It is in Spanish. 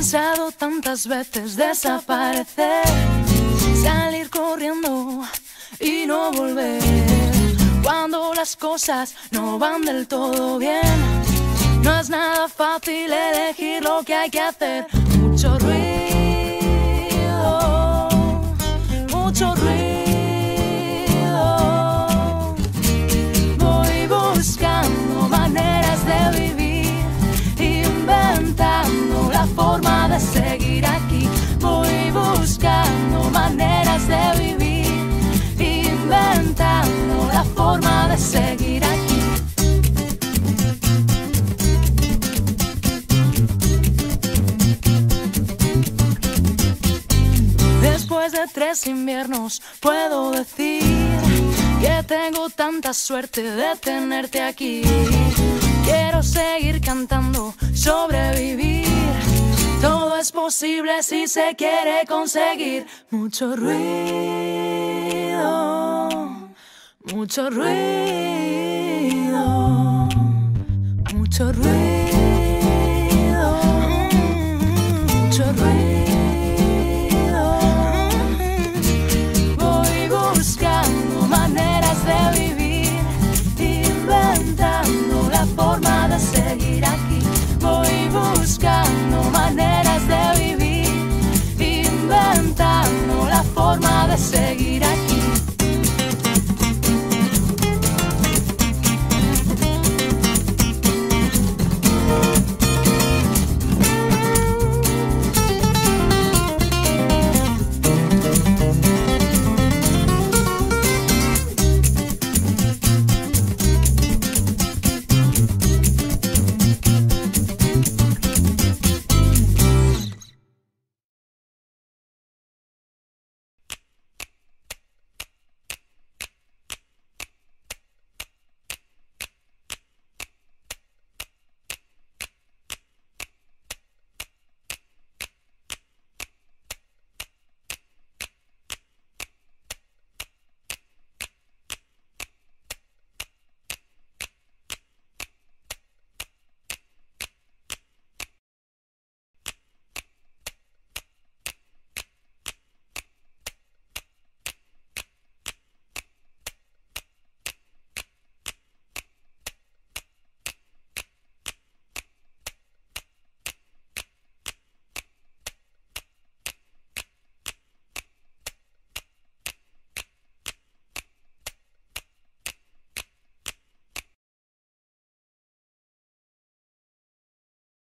pensado tantas veces desaparecer, salir corriendo y no volver. Cuando las cosas no van del todo bien, no es nada fácil elegir lo que hay que hacer. Mucho ruido, mucho ruido. Voy buscando maneras de vivir, inventando la forma de seguir aquí. Voy buscando maneras de vivir, inventando la forma de seguir aquí. Después de 3 inviernos puedo decir que tengo tanta suerte de tenerte aquí. Quiero seguir cantando, sobrevivir. Todo es posible si se quiere conseguir. Mucho ruido, mucho ruido, mucho ruido, mucho ruido. Voy buscando maneras de vivir, inventando la forma de seguir aquí. Voy buscando maneras de vivir, inventando la forma de seguir.